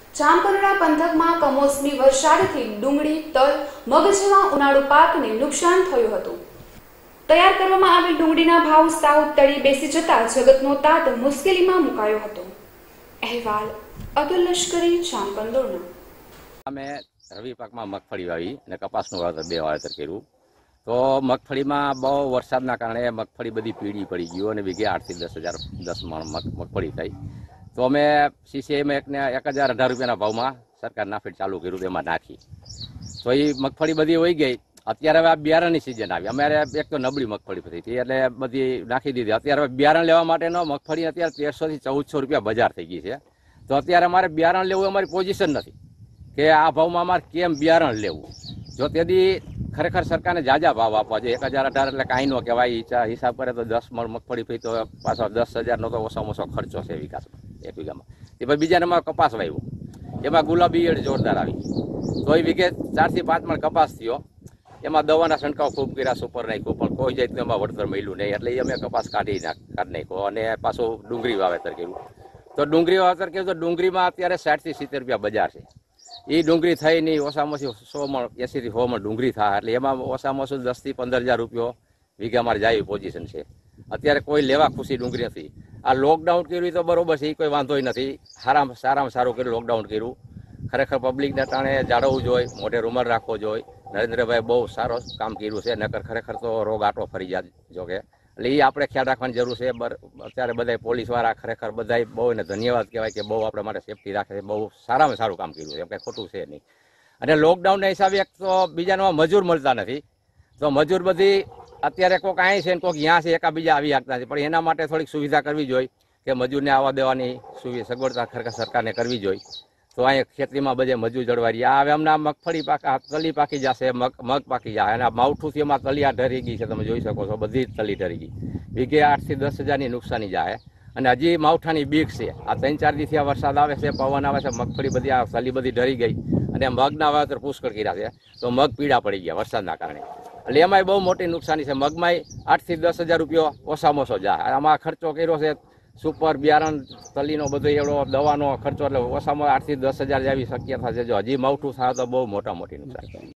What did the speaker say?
જામકંડોરણા પંથકમાં કમોસમી વરસાદથી ડુંગળી, તલ, મગ જેવા ઉનાળુ પાકને નુકસાન થયું હતું। તૈયાર કરવામાં આવેલ ડુંગળીના ભાવ સાવ તળી બેસી જતા જગતનો તાત મુશ્કેલીમાં મુકાયો હતો। અહેવાલ અતુલ લશ્કરી, જામકંડોરણા। અમે રવિ પાકમાં મગફળી વાવી અને કપાસનું વાવેતર બે વાવેતર કર્યું। તો મગફળીમાં બહુ વરસાદના કારણે મગફળી બધી પીળી પડી ગયું અને વીઘે 8 થી 10 મણ મગફળી થઈ। તો અમે સીસીઆઈમાં 1018 રૂપિયાના ભાવમાં સરકાર નાફેડ ચાલુ કર્યું, એમાં નાખી। તો એ મગફળી બધી વહી ગઈ। અત્યારે હવે આ બિયારણની સિઝન આવી, અમારે એક તો નબળી મગફળી થઈ હતી એટલે બધી નાખી દીધી। અત્યારે બિયારણ લેવા માટેનો મગફળી અત્યારે 1300 થી 1400 રૂપિયા બજાર થઈ ગઈ છે। તો અત્યારે અમારે બિયારણ લેવું અમારી પોઝિશન નથી કે આ ભાવમાં અમારે કેમ બિયારણ લેવું। જો તેથી ખરેખર સરકારને જાજા ભાવ આપવા જોઈએ। 1018 એટલે કાંઈ ન કહેવાય, હિસાબ કરે તો 10 મણ મગફળી થઈ તો પાછો 10,000નો તો ઓછામાં ઓછો ખર્ચો છે એક વીઘામાં। એ પછી બીજા નંબર કપાસ વાવ્યો, એમાં ગુલાબી ઈયળ જોરદાર આવી, તો એ વીઘે 4 થી 5 મણ કપાસ થયો। એમાં દવાના છંટકાવ ખૂબ કર્યા, સુપર નાખ્યું, પણ કોઈ જાતનું એમાં વળતર મળ્યું નહીં, એટલે અમે કપાસ કાઢી નાખ્યો અને પાછું ડુંગળી વાવેતર કર્યું। તો ડુંગળી વાવેતર કર્યું તો ડુંગળીમાં અત્યારે 60 થી 70 રૂપિયા બજાર છે। એ ડુંગળી થઈ નહીં ઓછામાં ઓછી 100 મણ 80 થી 100 મણ ડુંગળી થાય, એટલે એમાં ઓછામાં ઓછું 10 થી 15,000 રૂપિયો વીઘા મારે જાય પોઝિશન છે। અત્યારે કોઈ લેવા ખુશી ડુંગળી નથી। આ લોકડાઉન કર્યું તો બરોબર છે, એ કોઈ વાંધો નથી, સારામાં સારું કર્યું લોકડાઉન કર્યું। ખરેખર પબ્લિકને ટાણે જાળવવું જોઈએ, મોઢે રૂમાલ રાખવો જોઈએ। નરેન્દ્રભાઈ બહુ સારો કામ કર્યું છે, નકર ખરેખર તો રોગ આટો ફરી જાય જોકે, એટલે એ આપણે ખ્યાલ રાખવાની જરૂર છે। અત્યારે બધા પોલીસવાળા ખરેખર બધા બહુ એને ધન્યવાદ કહેવાય કે બહુ આપણે માટે સેફટી રાખે છે, બહુ સારામાં સારું કામ કર્યું છે, એમ કંઈ ખોટું છે નહીં। અને લોકડાઉનના હિસાબે એક તો બીજાના મજૂર મળતા નથી, તો મજૂર બધી અત્યારે કોઈક અહીં છે ને કોઈક ત્યાં છે, એકાબીજા આવી શકતા નથી, પણ એના માટે થોડીક સુવિધા કરવી જોઈએ કે મજૂરને આવવા દેવાની સગવડતા ખરેખર સરકારને કરવી જોઈએ। તો અહીંયા ખેતીમાં બધે મજૂર જળવાઈ રહ્યા। હવે હમણાં મગફળી તલી પાકી જશે, મગ પાકી જાય, અને માવઠુંથી એમાં તલિયા ઢરી ગઈ છે, તમે જોઈ શકો છો, બધી જ તલી ઢરી ગઈ, વીઘે 8 થી 10,000ની નુકસાની જાય। અને હજી માવઠાની બીક છે, આ 3-4 દિવસથી આ વરસાદ આવે છે, પવન આવે છે, મગફળી બધી આ તલી બધી ઢરી ગઈ, અને મગના વાવેતર પુષ્કળ કર્યા છે, તો મગ પીળા પડી ગયા વરસાદના કારણે, એટલે એમાંય બહુ મોટી નુકસાની છે। મગમાંય 8 થી 10,000 રૂપિયો ઓછામાં ઓછો જાય। આમાં ખર્ચો કર્યો છે, સુપર બિયારણ તલીનો બધો એવડો દવાનો ખર્ચો, એટલે ઓછામાં 8 થી 10,000 જેવી શક્યતા છે। જો હજી માવઠું થાય તો બહુ મોટી નુકસાન।